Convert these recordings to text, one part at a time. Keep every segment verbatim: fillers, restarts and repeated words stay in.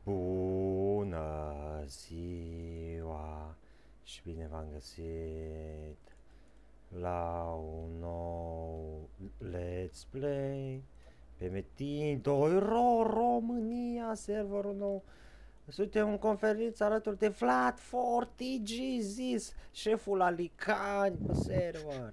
Bună ziua și bine v-am găsit la un nou Let's Play pe Metin doi Ro România, serverul nou. Suntem în conferință alături de Vlad Forty Jesus, șeful Alicani pe server.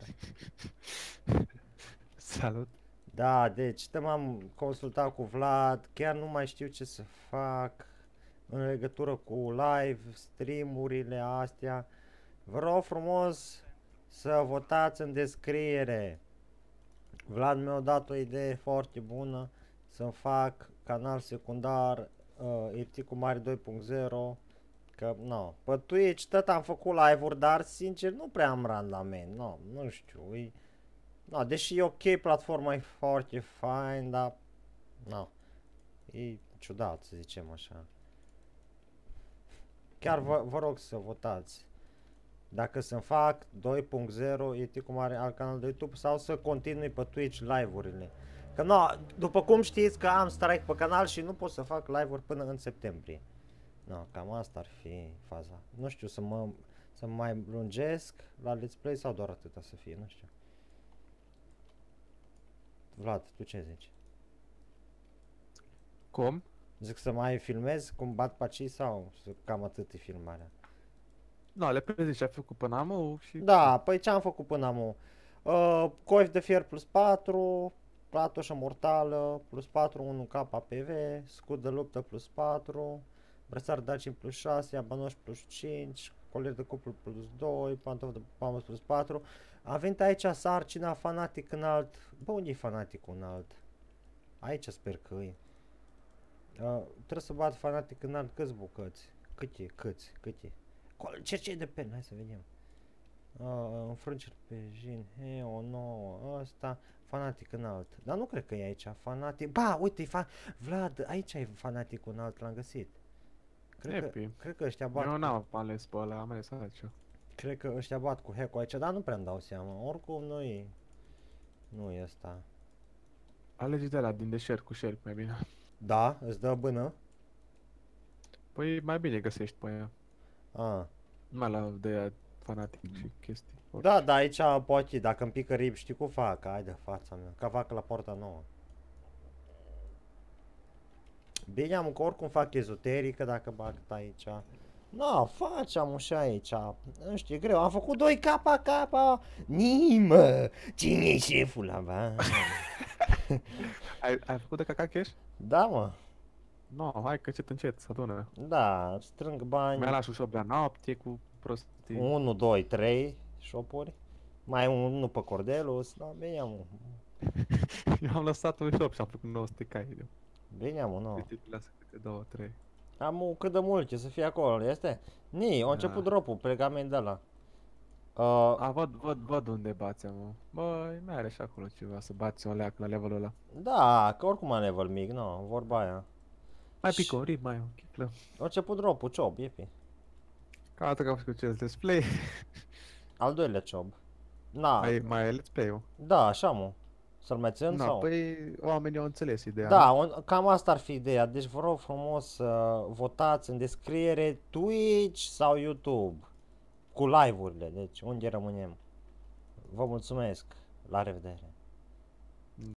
Salut! Da, deci m-am consultat cu Vlad, chiar nu mai știu ce să fac în legătură cu live, streamurile astea. Vă rog frumos să votați în descriere. Vlad mi-a dat o idee foarte bună să-mi fac canal secundar uh, Irticu Mare doi punct zero. Că, no, pe Twitch tot am făcut live-uri, dar sincer nu prea am randament, no, nu știu, e... No, deși e ok, platforma e foarte fain, dar no, e ciudat să zicem așa. Chiar vă, vă rog să votați. Dacă să-mi fac doi punct zero, e cum are alt canal de YouTube sau să continui pe Twitch live-urile. Că no, după cum știți că am strike pe canal și nu pot să fac live-uri până în septembrie. No, cam asta ar fi faza. Nu știu, să mă, să mă mai lungesc la Let's Play sau doar atâta să fie, nu știu. Vlad, tu ce zici? Cum? Zic să mai filmez cum bat pacii sau să cam atât e filmarea? Nu, le prezici ce ai făcut până acum și... Da, păi ce am făcut până acum? Uh, coif de fier plus patru, platoșă mortală plus patru, unu K P V, scut de luptă plus patru, brățar Dacin plus șase, abanoș plus cinci, colier de cuplu plus doi, pantof de pamos plus patru. Am venit aici sarcina fanatic înalt. Bă, unde e fanaticul înalt? Aici sper că e. Uh, trebuie să bat fanatic înalt câți bucăți? Câte? Câți? Câte? Cercei de pen, hai să vedem. Uh, înfrângeri pe jin, he, o nouă, ăsta, fanatic înalt. Dar nu cred că e aici, fanatic. Ba, uite, fa Vlad, aici e fanaticul înalt, l-am găsit. Cred că, cred că ăștia bat. Eu n-am ales pe ăla, am ales aici. Cred că ăștia bat cu hack-ul aici, dar nu prea-mi dau seama. Oricum nu e. Nu e ăsta. Alegi de la din deșert cu șerpi mai bine. Da, îți dă bână? Păi mai bine găsești pe ea. Ah. Mai la de fanatic și chestii. Da, da, aici poate, dacă îmi pică rib, știi cum fac? Hai de fața mea, ca fac la porta nouă. Bine, am că oricum fac ezoterică dacă bag aici. No, facem așa aici. Nu știu, e greu. Am făcut doi K K. Nimă! Cine e șeful la bani? ai, ai făcut de caca cash? Da, mă. No, hai că încet încet, să adună. Da, strâng bani. Mai las un shop de noapte cu prostii. unu, doi, trei shopuri. Mai unul pe Cordelus. Da, bine, mă. Eu am lăsat un shop și am făcut nouă sute cai. Bine, mă, nu. Câte lasă câte două, trei. Am cât de mult, să fie acolo, este? Ni, a început drop-ul, pregament de la. Uh, A, văd, văd, văd unde bați, mă. Băi, mai are și acolo ceva, să bați o leac la levelul ăla. Da, că oricum am level mic, nu, vorba aia. Mai pică un rit, mai o chiclă. A început drop-ul, ciob, iepi. Ca atât că am făcut cel display. Al doilea ciob. Na. Mai, mai e let's play-ul. Da, așa, mă. Să-l mai țin Na, sau? păi oamenii au înțeles ideea. Da, on, cam asta ar fi ideea. Deci vă rog frumos să votați în descriere Twitch sau YouTube. Cu live-urile, deci unde rămânem. Vă mulțumesc. La revedere.